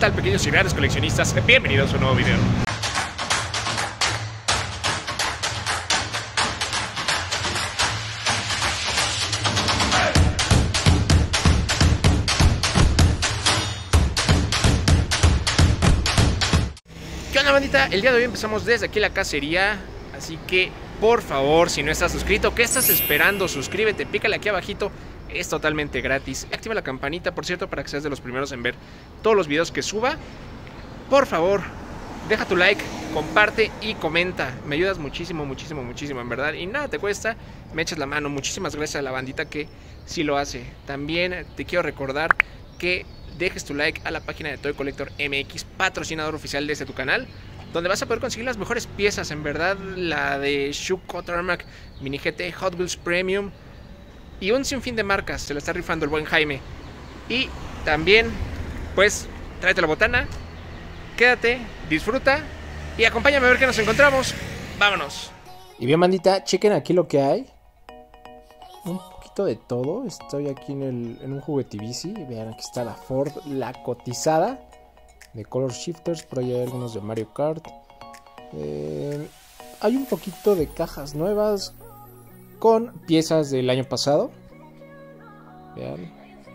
tal, pequeños y grandes coleccionistas? Bienvenidos a un nuevo video. ¿Qué onda, bandita? El día de hoy empezamos desde aquí la cacería, así que por favor, si no estás suscrito, ¿qué estás esperando? Suscríbete, pícale aquí abajito, es totalmente gratis. Activa la campanita, por cierto, para que seas de los primeros en ver todos los videos que suba. Por favor, deja tu like, comparte y comenta. Me ayudas muchísimo, muchísimo, muchísimo, en verdad. Y nada te cuesta, me echas la mano. Muchísimas gracias a la bandita que sí lo hace. También te quiero recordar que dejes tu like a la página de Toy Collector MX, patrocinador oficial de tu canal, donde vas a poder conseguir las mejores piezas, en verdad, la de Shuko Tarmac, Mini GT, Hot Wheels Premium y un sinfín de marcas. Se la está rifando el buen Jaime. Y también, pues, tráete la botana, quédate, disfruta y acompáñame a ver qué nos encontramos. ¡Vámonos! Y bien, bandita, chequen aquí lo que hay. Un poquito de todo. Estoy aquí en un juguetibici. Vean, aquí está la Ford, la cotizada de Color Shifters. Por ahí hay algunos de Mario Kart. Hay un poquito de cajas nuevas con piezas del año pasado. Vean,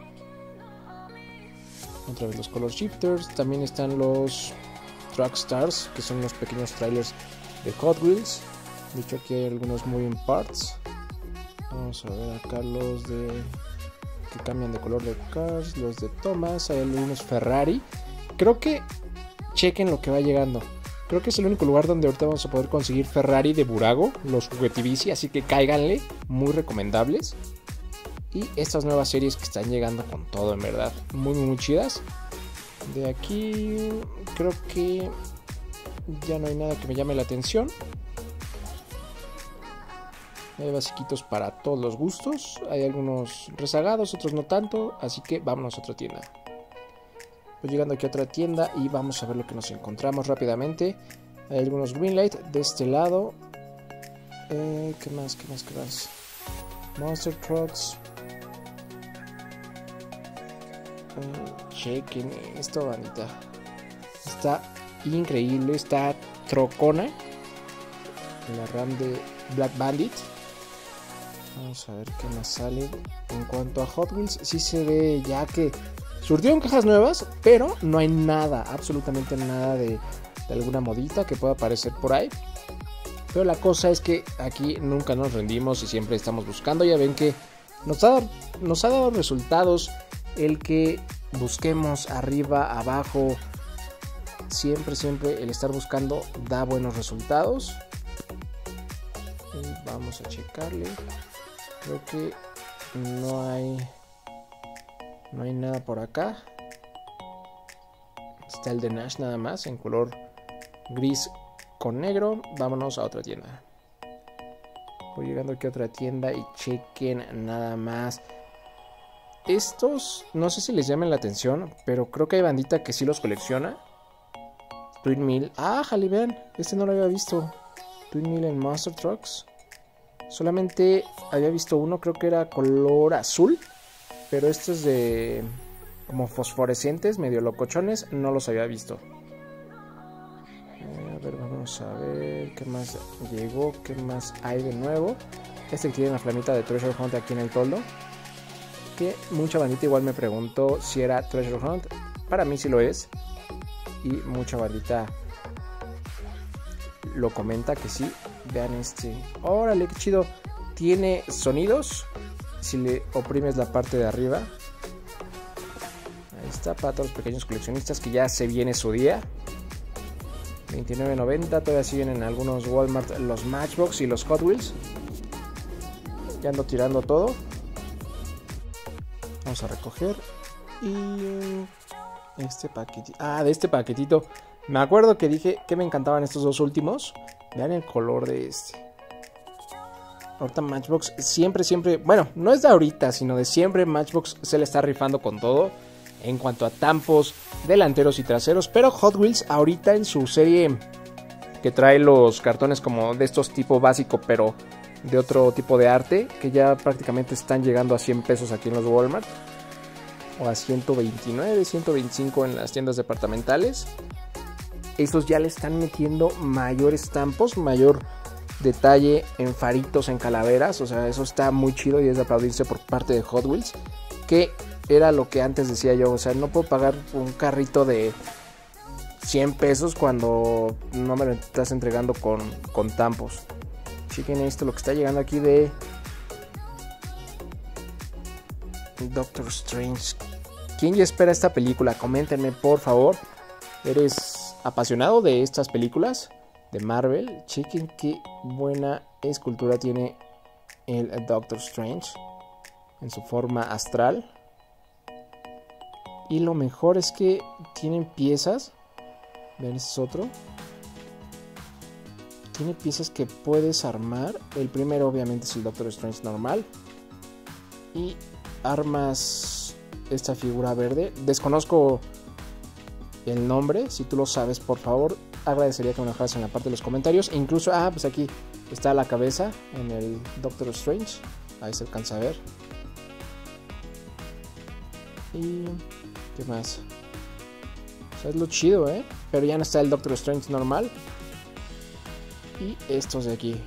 otra vez los Color Shifters. También están los Track Stars, que son los pequeños trailers de Hot Wheels. De hecho, aquí hay algunos moving parts. Vamos a ver acá los de que cambian de color de Cars, los de Thomas. Hay algunos Ferrari. Creo que chequen lo que va llegando. Creo que es el único lugar donde ahorita vamos a poder conseguir Ferrari de Burago, los juguetibici, así que cáiganle, muy recomendables. Y estas nuevas series que están llegando con todo, en verdad, muy muy chidas. De aquí creo que ya no hay nada que me llame la atención. Hay basiquitos para todos los gustos. Hay algunos rezagados, otros no tanto, así que vámonos a otra tienda. Voy llegando aquí a otra tienda y vamos a ver lo que nos encontramos rápidamente. Hay algunos Greenlight de este lado. ¿Qué más? Monster Trucks. Chequen esto, bandita. Está increíble. Está trocona. La RAM de Black Bandit. Vamos a ver qué más sale. En cuanto a Hot Wheels, sí se ve ya que surtieron cajas nuevas, pero no hay nada, absolutamente nada de alguna modita que pueda aparecer por ahí. Pero la cosa es que aquí nunca nos rendimos y siempre estamos buscando. Ya ven que nos ha dado resultados el que busquemos arriba, abajo. Siempre el estar buscando da buenos resultados. Y vamos a checarle. Creo que no hay nada por acá. Está el de Nash nada más, en color gris con negro. Vámonos a otra tienda. Voy llegando aquí a otra tienda y chequen nada más. Estos, no sé si les llamen la atención, pero creo que hay bandita que sí los colecciona. Twin Mill. Ah, jale, vean, este no lo había visto. Twin Mill en Monster Trucks. Solamente había visto uno, creo que era color azul. Pero estos de como fosforescentes, medio locochones, no los había visto. A ver, vamos a ver qué más llegó, qué más hay de nuevo. Este que tiene la flamita de Treasure Hunt aquí en el toldo. Que mucha bandita igual me preguntó si era Treasure Hunt. Para mí sí lo es. Y mucha bandita lo comenta que sí. Vean este. Órale, qué chido. Tiene sonidos. Si le oprimes la parte de arriba. Ahí está, para todos los pequeños coleccionistas que ya se viene su día. $29.90. Todavía siguen en algunos Walmart los Matchbox y los Hot Wheels. Ya ando tirando todo. Vamos a recoger. Y este paquetito. Ah, de este paquetito. Me acuerdo que dije que me encantaban estos dos últimos. Vean el color de este. Ahorita Matchbox siempre, bueno, no es de ahorita, sino de siempre. Matchbox se le está rifando con todo en cuanto a tampos delanteros y traseros. Pero Hot Wheels ahorita en su serie que trae los cartones como de estos tipo básico, pero de otro tipo de arte, que ya prácticamente están llegando a 100 pesos aquí en los Walmart. o a 129, 125 en las tiendas departamentales. Estos ya le están metiendo mayor estampos, mayor detalle en faritos, en calaveras. O sea, eso está muy chido y es de aplaudirse por parte de Hot Wheels, que era lo que antes decía yo. O sea, no puedo pagar un carrito de 100 pesos cuando no me lo estás entregando con tampos. Chequen esto, lo que está llegando aquí de Doctor Strange. ¿Quién ya espera esta película? Coméntenme, por favor. ¿Eres apasionado de estas películas de Marvel? Chequen qué buena escultura tiene el Doctor Strange en su forma astral. Y lo mejor es que tienen piezas. Vean, este es otro. Tiene piezas que puedes armar. El primero obviamente es el Doctor Strange normal. Y armas esta figura verde. Desconozco el nombre. Si tú lo sabes, por favor, agradecería que me lo dejaras en la parte de los comentarios. E incluso, pues aquí está la cabeza en el Doctor Strange. Ahí se alcanza a ver. Y ¿qué más? O sea, es lo chido, pero ya no está el Doctor Strange normal. Y estos de aquí.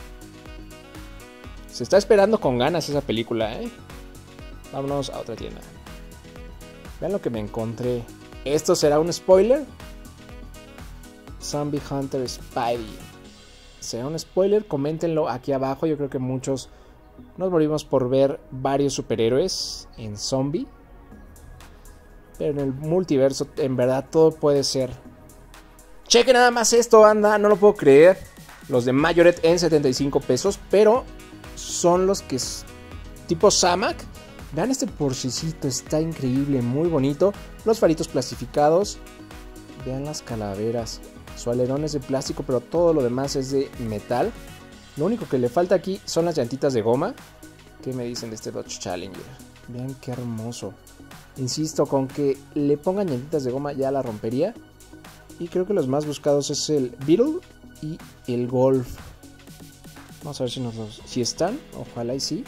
Se está esperando con ganas esa película, Vámonos a otra tienda. Vean lo que me encontré. ¿Esto será un spoiler? Zombie Hunter Spidey. ¿Será un spoiler? Coméntenlo aquí abajo. Yo creo que muchos nos morimos por ver varios superhéroes en zombie. Pero en el multiverso, en verdad, todo puede ser. Cheque nada más esto, banda. No lo puedo creer. Los de Majoret en 75 pesos. Pero son los que es tipo Samac. Vean este porcicito. Está increíble, muy bonito. Los faritos plastificados. Vean las calaveras. Su alerón es de plástico, pero todo lo demás es de metal. Lo único que le falta aquí son las llantitas de goma. ¿Qué me dicen de este Dodge Challenger? Vean qué hermoso. Insisto, con que le pongan llantitas de goma ya la rompería. Y creo que los más buscados es el Beetle y el Golf. Vamos a ver si están. Ojalá y sí.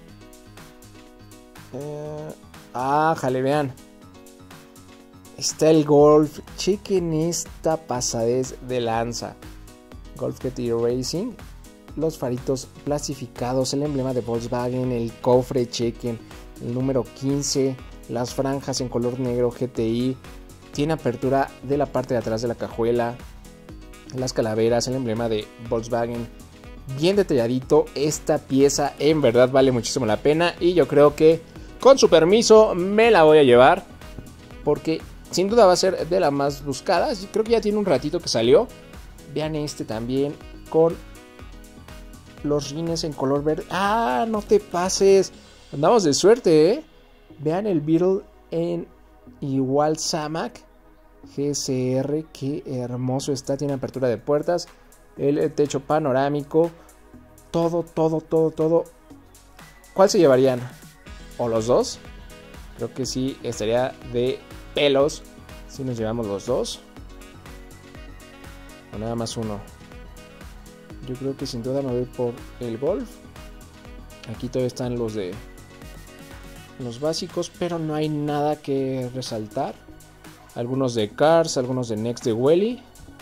Jale, vean. Está el Golf. Chequen esta pasadez de lanza. Golf GT Racing. Los faritos plastificados. El emblema de Volkswagen. El cofre, chequen. El número 15. Las franjas en color negro GTI. Tiene apertura de la parte de atrás de la cajuela. Las calaveras, el emblema de Volkswagen. Bien detalladito. Esta pieza en verdad vale muchísimo la pena. Y yo creo que con su permiso me la voy a llevar. Porque sin duda va a ser de las más buscadas. Creo que ya tiene un ratito que salió. Vean este también con los rines en color verde. No te pases. Andamos de suerte, Vean el Beetle en igual Samac GSR, qué hermoso está, tiene apertura de puertas, el techo panorámico, todo. ¿Cuál se llevarían? ¿O los dos? Creo que sí, estaría de pelos si nos llevamos los dos. O nada más uno. Yo creo que sin duda me voy por el Golf. Aquí todavía están los de los básicos, pero no hay nada que resaltar. Algunos de Cars, algunos de Next de Welly.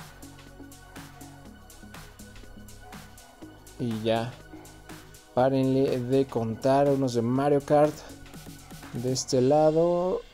Y ya. Párenle de contar. Unos de Mario Kart. De este lado.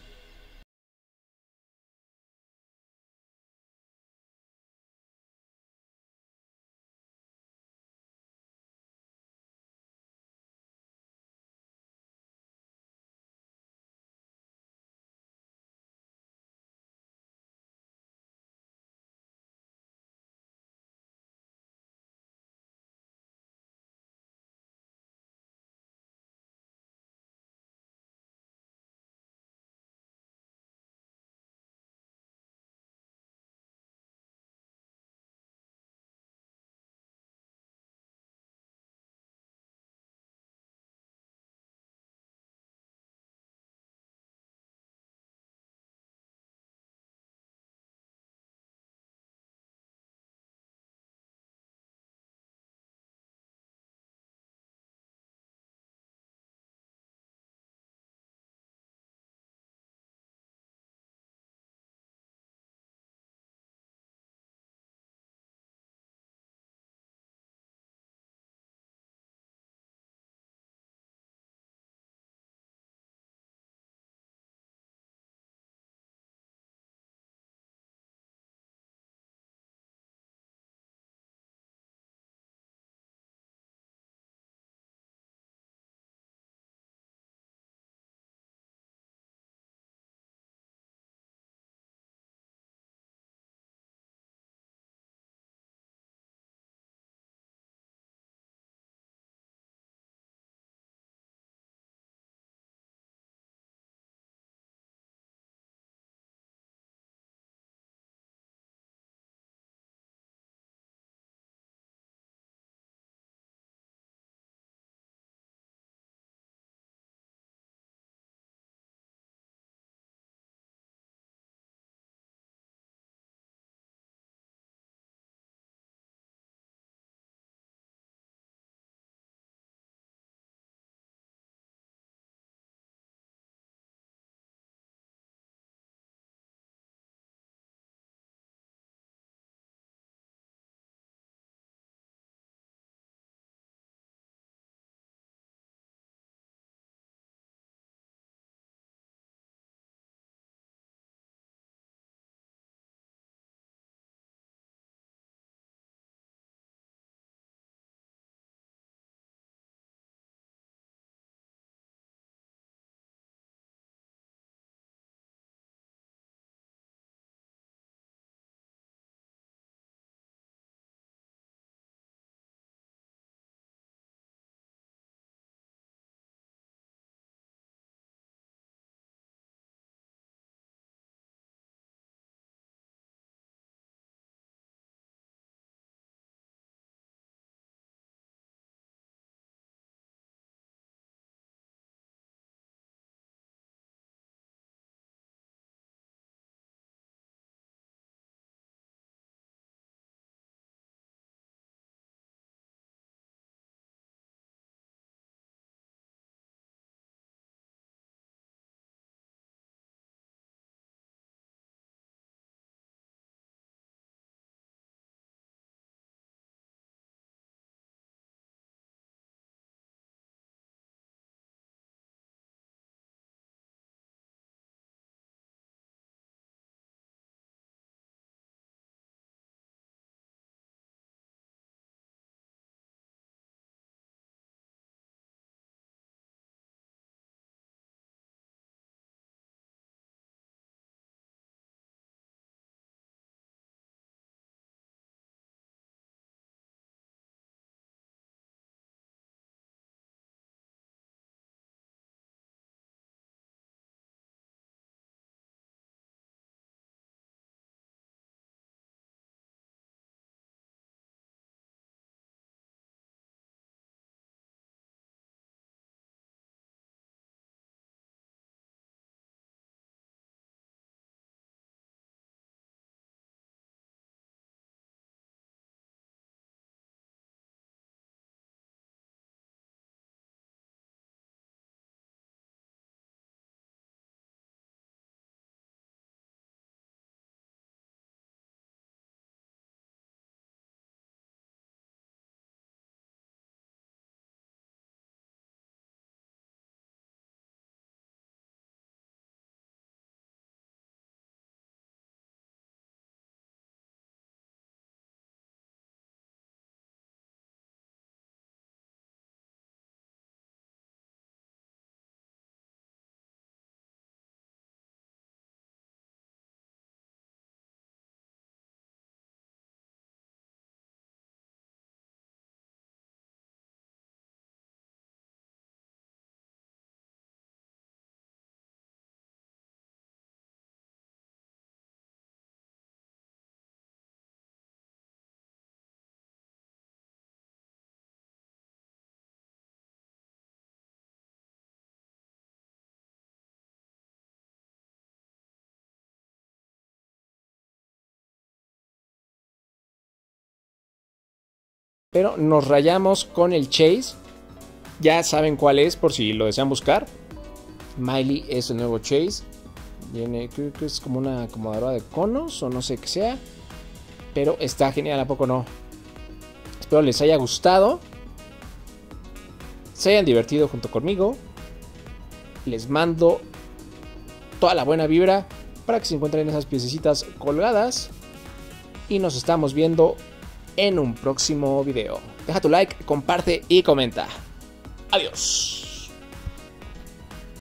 Pero nos rayamos con el Chase. Ya saben cuál es por si lo desean buscar. Miley es el nuevo Chase. Viene, creo que es como una acomodadora de conos o no sé qué sea. Pero está genial, ¿a poco no? Espero les haya gustado. Se hayan divertido junto conmigo. Les mando toda la buena vibra para que se encuentren esas piececitas colgadas. Y nos estamos viendo en un próximo video. Deja tu like, comparte y comenta. Adiós.